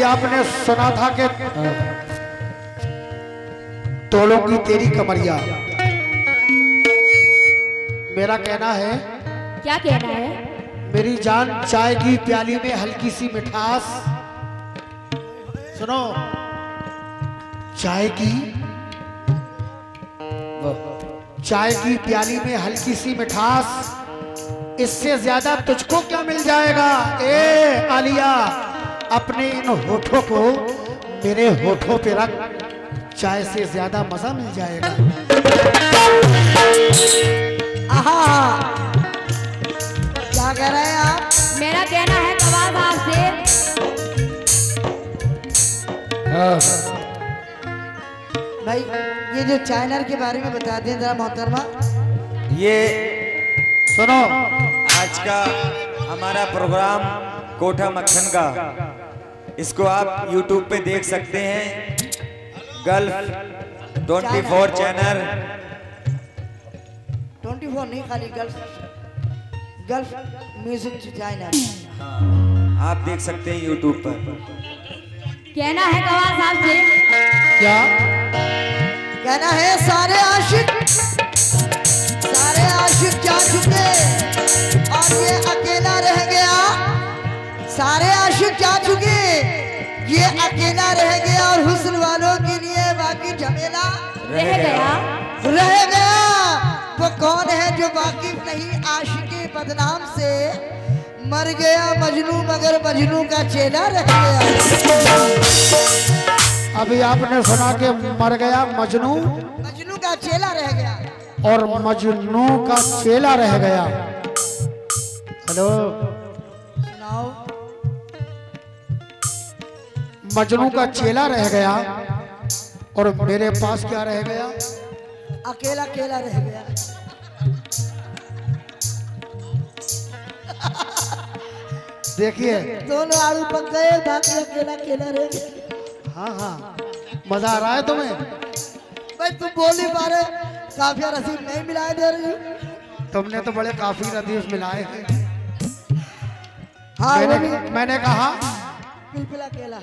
आपने सुना था कि तोड़ूंगी तेरी कमरिया। मेरा कहना है, क्या कहना है? मेरी जान चाय की प्याली में हल्की सी मिठास, सुनो, चाय की प्याली में हल्की सी मिठास, इससे ज्यादा तुझको क्या मिल जाएगा? ए आलिया, अपने इन होठों को मेरे होठों पे रख, चाय से ज्यादा मजा मिल जाएगा। आहा, क्या कह रहे हैं आप? मेरा कहना है कबाब आपसे। भाई ये जो चाइनर के बारे में बता दें जरा मोहतरमा। ये सुनो, आज का हमारा प्रोग्राम कोठा मक्खन का, इसको आप YouTube पे देख सकते हैं। गल्फ 24 चैनल, 24 नहीं, खाली गल्फ म्यूजिक चैनल, आप देख सकते हैं YouTube पर। कहना है कबाब साहब से। क्या कहना है? सारे आशिक जा चुके और ये अकेला रह गया। सारे आशिक जा चुके, ये अकेला रह गया और हुस्न वालों के लिए बाकी झमेला रह गया। वो कौन है जो वाकिफ नहीं आशिके बदनाम से? मर गया मजनू मगर मजनू का चेला रह गया। अभी आपने सुना कि मर गया मजनू का चेला रह गया और मजनू का चेला रह गया। हेलो, सुनाओ। मजनू का चेला रह गया और मेरे पास क्या रह गया? अकेला केला रह गया। देखिए, दोनों आलू पक गए, बाकी अकेला केला रह गया। हाँ, मजा आ रहा है तुम्हें? भाई तुम बोल नहीं पा रहे, काफिया रसीद नहीं मिलाए दे रही। तुमने तो बड़े काफी रदीफ मिलाए हैं। हाँ, मैंने कहा पिलपिला केला।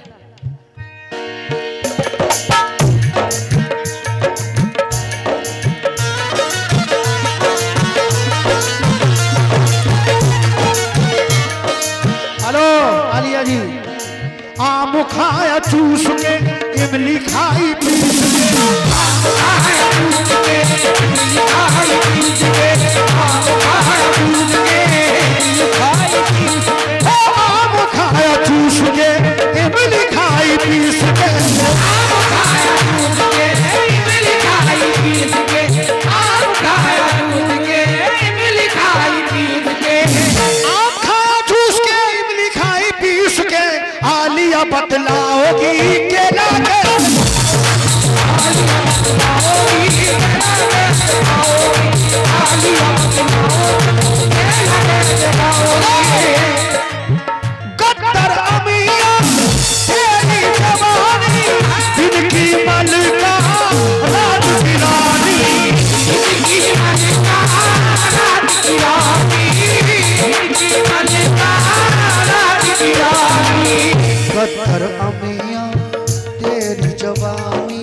हेलो आलिया जी, आम खाया चूस के, इमली खाई पीस के, आम खाया चूस के, इमली खाई पीस के, आम खाया चूस के, इमली खाई पीस के, आम खाया चूस के, इमली खाई पीस के, आम खाया चूस के, इमली खाई पीस के, आम खाया चूस के, इमली खाई पीस के, आम खाया चूस के, इमली खाई पीस के, आलिया बतलाओगी केला के, गद्दर अमिया तेरी जवानी, दिन की मलका रात की रानी, दिन की मलका रात की रानी, दिन की मलका रात की रानी, गद्दर अमिया तेरी जवानी,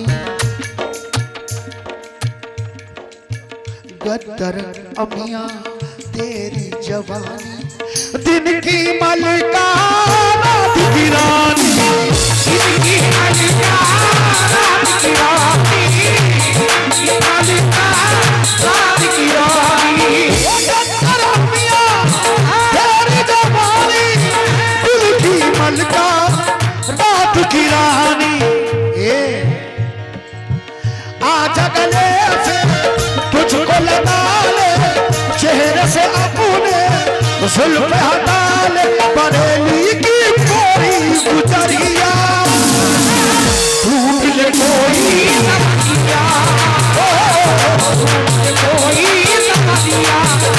गद्दर अमिया तेरी जवानी, दिन की मलका रात की रानी, दिन की मलका रात की रानी, दिन की मलका रात की रानी, गद्दर अमिया तेरी जवानी, दिल की मलका रात की रानी। आजा गले से तुझको लगा ले, चेहरे से अपने जुल्फ हटा ले, बरेली की कोई गुजरिया, ढूंढ ले कोई समझिया, कोई समझिया,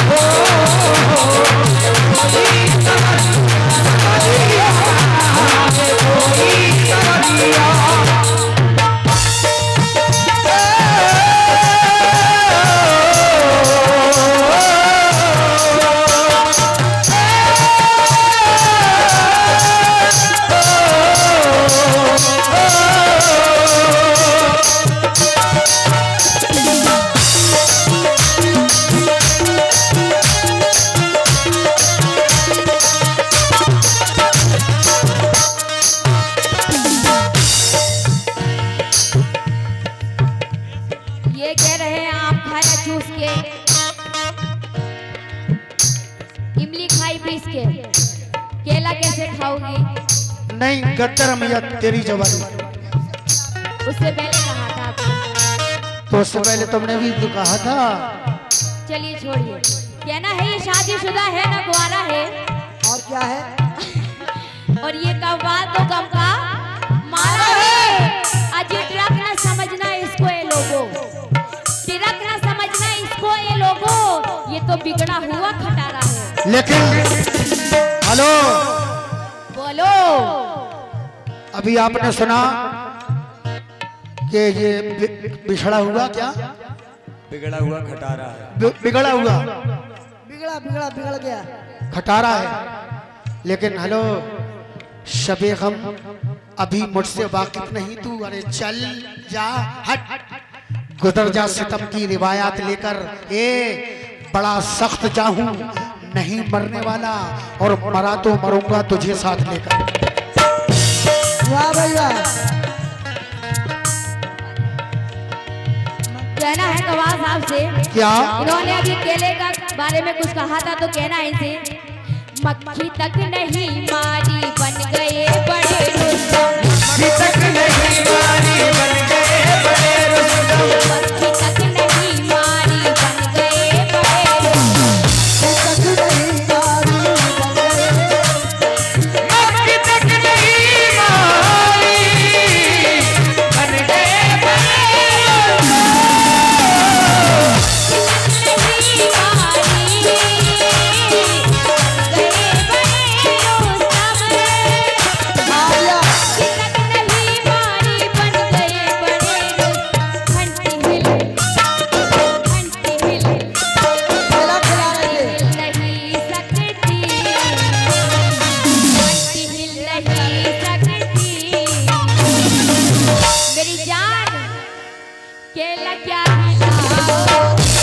कोई समझिया, कोई समझिया। केला कैसे खाओगी? नहीं गद्दर मैया तेरी जवानी। उससे पहले कहा था आपने। तो उससे पहले तुमने भी तो कहा था। चलिए छोड़िए, कहना है ये शादीशुदा है ना कुंवारा है। और क्या है? और ये कव्वाल तो गम का मारा है। अजी ट्रक ना समझना इसको ये लोगों, ट्रक ना समझना इसको ये लोगों, ये तो बिगड़ा हुआ खटारा है। लेकिन हेलो बोलो। अभी आपने सुना कि ये बिछड़ा हुआ क्या? बिगड़ा हुआ खटारा है। बिगड़ा हुआ बिगड़ा बिगड़ा बिगड़ गया खटारा है। लेकिन हेलो शबे गम अभी मुझसे वाकिफ नहीं तू। अरे चल जा हट, गुजर जा सितम की रिवायात लेकर। ए बड़ा सख्त जाहूं नहीं मरने वाला, और मरा तो मरूंगा तुझे साथ लेकर। वाह भैया। कहना है कव्वाल साहब से। क्या? इन्होंने अभी केले का बारे में कुछ कहा था, तो कहना है इनसे, मक्खी तक नहीं मारी बन गए बड़े रुस्तम। मक्खी तक नहीं मारी बन गए बड़े रुस्तम। मक्खी तक नहीं मारी बन गए बड़े रुस्तम। मक्खी तक नहीं मारी बन गए बड़े मेरी जान केला क्या हिलाओ।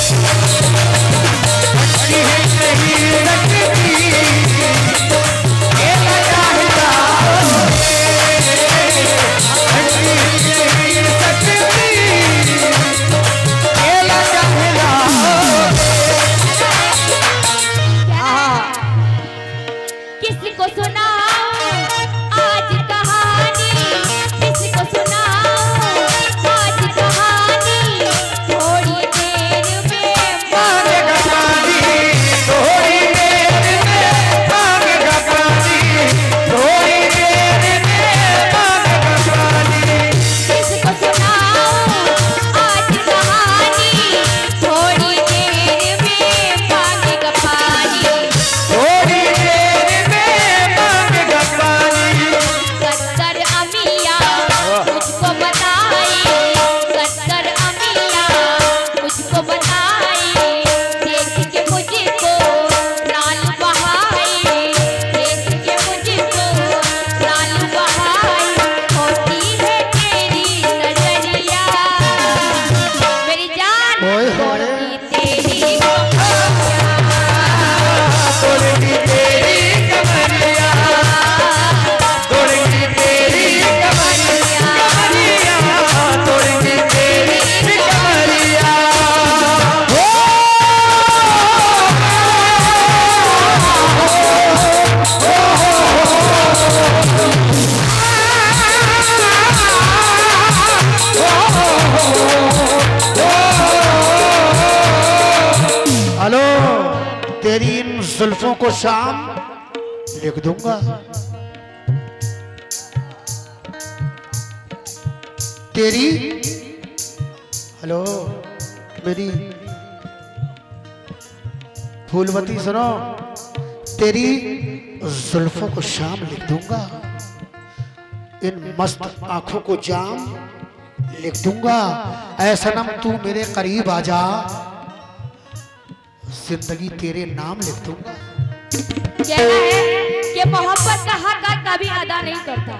किसको सुनाऊं आज कहानी, किसको सुनाऊं आज कहानी, थोड़ी देर में मांगेगा पानी, थोड़ी देर में मांगेगा पानी, थोड़ी देर में मांगेगा पानी। किसको सुनाऊं आज कहानी, थोड़ी देर में मांगेगा पानी, थोड़ी देर में मांगेगा पानी। कत्तर अमिया मुझको बताई, कत्तर अमिया मुझको बताई, देख के मुझको प्राण बहाई, देख के मुझको प्राण बहाई, होती है तेरी नजरिया। मेरी जान ओए होए। होती तेरी तोड़गी तेरी कमरिया, तोड़गी तेरी कमरिया, तोड़गी तेरी कमरिया। हेलो तेरी इन जुल्फों को शाम लिख दूंगा। तेरी हेलो मेरी फूलवती सुनो, तेरी जुल्फों को शाम लिख दूंगा, इन मस्त आंखों को जाम लिख दूंगा। ऐ सनम तू मेरे करीब आ जा, जिंदगी तेरे नाम लिख दूंगा। कहना है कि मोहब्बत का हक कभी अदा नहीं करता,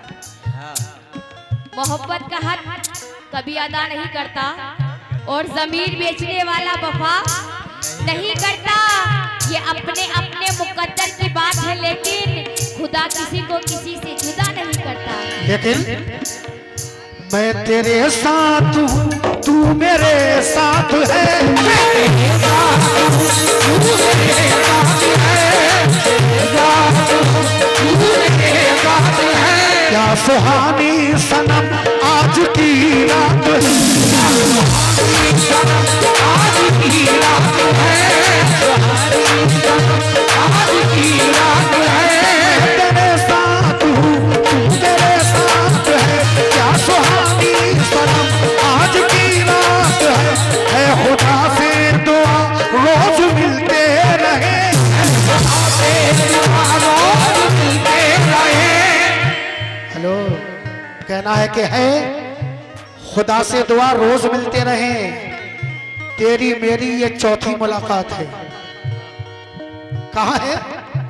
मोहब्बत का हक कभी अदा नहीं करता, और जमीर बेचने वाला वफा नहीं करता। ये अपने अपने मुकद्दर की बात है, लेकिन खुदा किसी को किसी से जुदा नहीं करता। लेकिन मैं तेरे साथ हूँ तू मेरे साथ है, मेरे साथ तू मेरे साथ है, सुहानी सनम आज की रात है, आज की रात है, आज की रात है, तेरे साथ हूँ तेरे साथ है, क्या सुहानी सनम आज की रात है खुदा से दुआ रोज मिलते रहे, खुदा से दुआ रोज मिलते रहे। हेलो, कहना है कि है खुदा से दुआ रोज मिलते रहे, तेरी मेरी ये चौथी मुलाकात है। कहाँ है?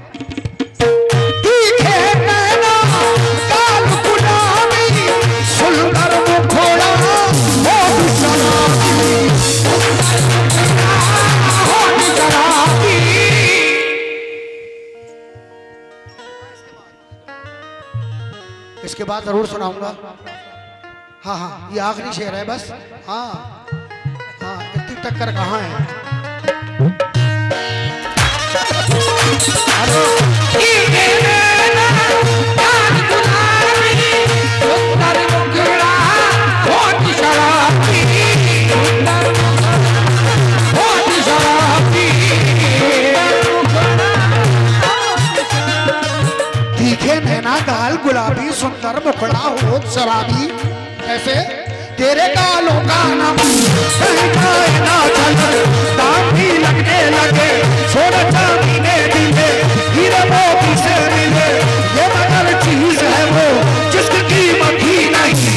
तीखे नैना काल गुलाबी सुंदर मुखड़ा होठ शराबी, होठ शराबी। इसके बाद जरूर सुनाऊंगा। हाँ हाँ, ये आखिरी शेर है बस। हाँ हाँ, इतनी टक्कर कहाँ है? तीखे नैना गाल गुलाबी सुंदर मुखड़ा होठ शराबी। कैसे? तेरे गालों का नाम ना चल दाम भी लगने लगे, सोना चांदी ने दिले हीरे मोती से मिले, ये मगर चीज है वो जिसकी कीमत ही नहीं।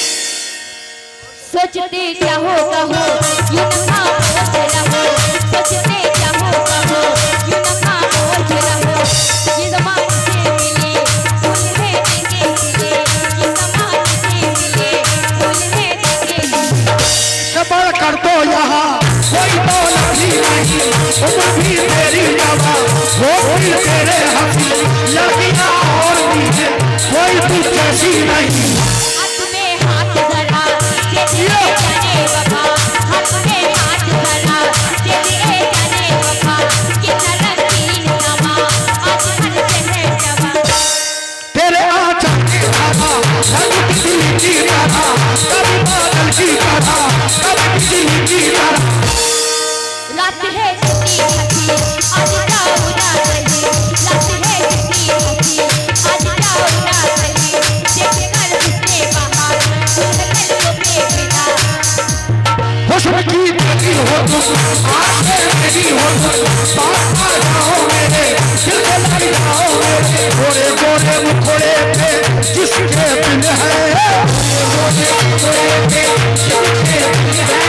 सोचते चाहो कहो यूं ना बोझ रहो, सोचते चाहो कहो यूं ना बोझ रहो, ये ज़माने से मिले फूल है देंगे खिले, ये ज़माने से मिले फूल है देंगे खिले। सबर कर दो यहाँ कोई दौलत ही नहीं, उम्र भी तेरी जवा वो भी तेरे हंसी, लड़कियाँ और भी है कोई तुझ जैसी नहीं। हाथ में हाथ धरा दे दिए जाने वफा, हाथ में हाथ धरा दे दिए जाने वफा, कितना रंगीन समा आज मन से है जवा। तेरे आंचल की धारा रंग बिजली की तरह, कभी बादल की तरह, कभी बिजली की तरह। रात है कितनी हंसी आज जाओ ना सही, रात है कितनी हंसी आज जाओ ना सही, देख कर उसने बाहर सुंदर को बेबिना। हुस्न की तेरी हो तुम, आंखें मेरी हो तुम, पास आ जाओ मेरे, दिल में लग जाओ मेरे, गोरे गोरे मुखड़े पे जिसके दिल है, गोरे मुखड़े पे जिसके दिल है,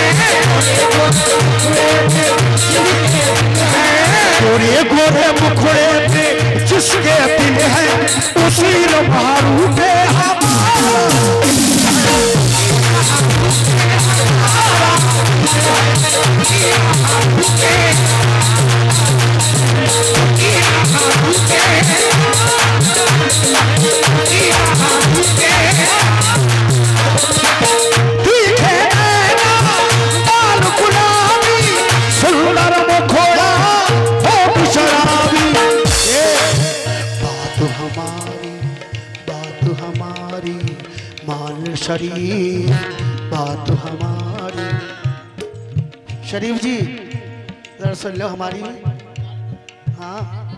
गोरे गोरे मुखड़े पे जिसके दिल है, उसी रबारू पे हम शरीफ, बात हमारी। शरीफ जी जरा सुन लो हमारी। हाँ,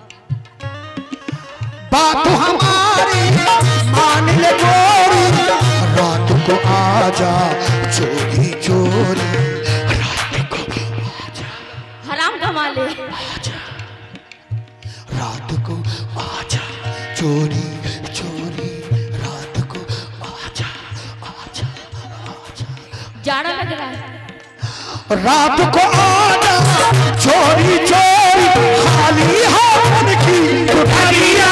बात हमारी मान ले गोरी, रात को आजा चोरी चोरी, रात को आजा हराम कमा ले, आजा रात को आजा चोरी चोरी, रात को आजा आजा आजा। जाड़ा लग रहा है। रात को आजा चोरी चोरी, खाली हाथ की उठलिया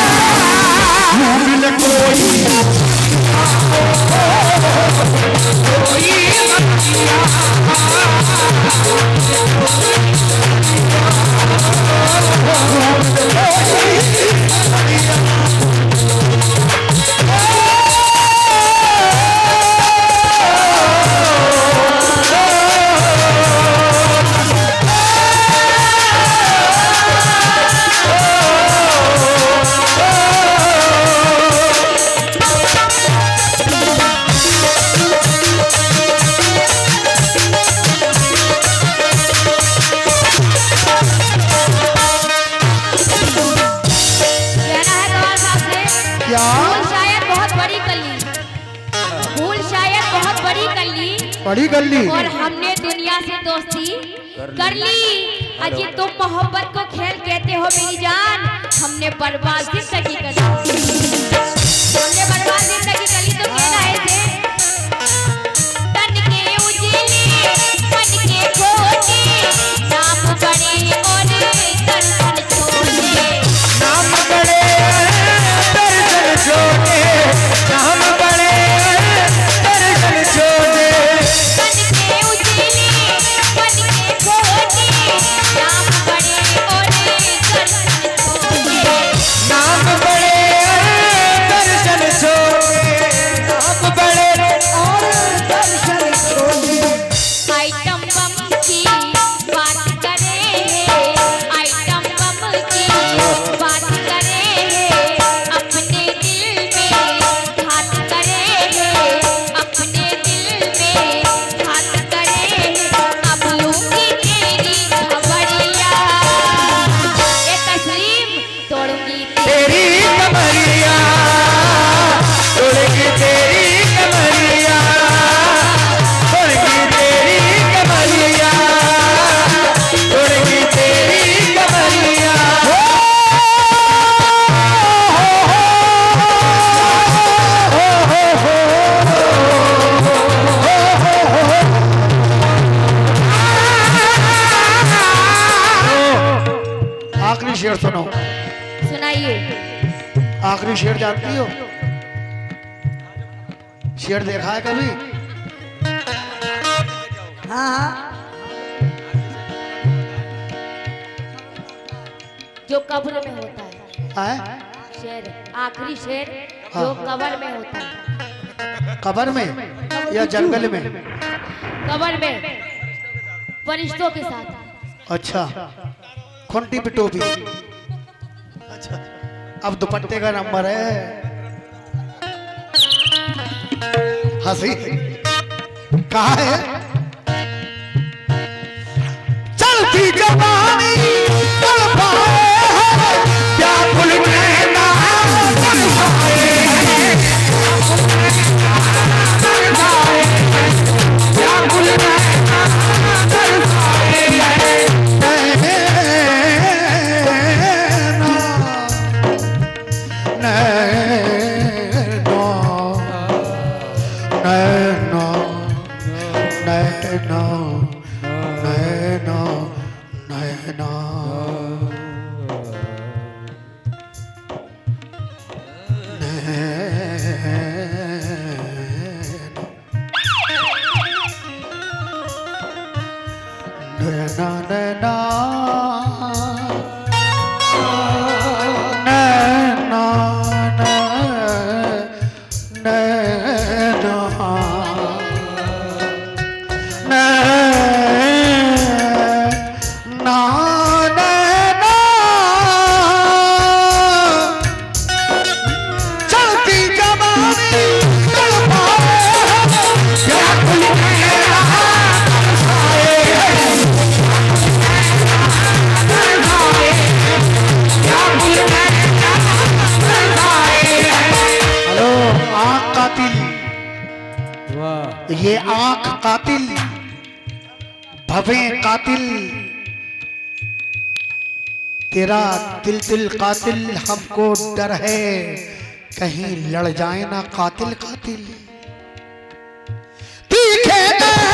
मिल कोई क्या? भूल शायद बहुत बड़ी कर ली, भूल शायद बहुत बड़ी कर ली, बड़ी कर ली। और हमने दुनिया से दोस्ती कर ली। अजी तुम मोहब्बत को खेल कहते हो मेरी जान, हमने बर्बाद जिंदगी कर ली, हमने बर्बाद जिंदगी कर ली। तो कहना है से तन के उजले मन के खोटे, नाम बड़े और दर्शन छोटे, नाम बड़े दर्शन छोटे, नाम बड़े दर्शन छोटे। तन के उजले मन के खोटे, नाम बड़े और दर्शन छोटे, नाम बड़े दर्शन छोटे, नाम बड़े और दर्शन छोटे। आइटम बम की बात करे, आइटम बम की बात करे, अपने दिल में घात करे, अपने दिल में घात करे, अब लूंगी तेरी खबरिया, ये तस्लीम तोड़ूंगी तेरी कमरिया, तोड़ेगी तेरी कमरिया, तोड़ेगी तेरी कमरिया, तोड़ेगी तेरी कमरिया। आखिरी शेर सुनो, सुनाइए। आखिरी शेर जानती हो? शेर देखा है कभी? हाँ हाँ जो कब्र में होता है है? शेर, आखिरी शेर जो कब्र में होता है, कब्र में या जंगल में? कब्र में फरिश्तों के साथ। अच्छा, खूंटी पे टोपी। अच्छा, अब दुपट्टे का नंबर है। हंसी कहा है? चलती जवानी चल पाए, क्या भूल गए ना भूल पाए, क्या भूल गए ना भूल पाए। ये आंख कातिल, भवे कातिल, तेरा दिल दिल कातिल, हमको डर है कहीं लड़ जाए ना कातिल कातिल। तीखे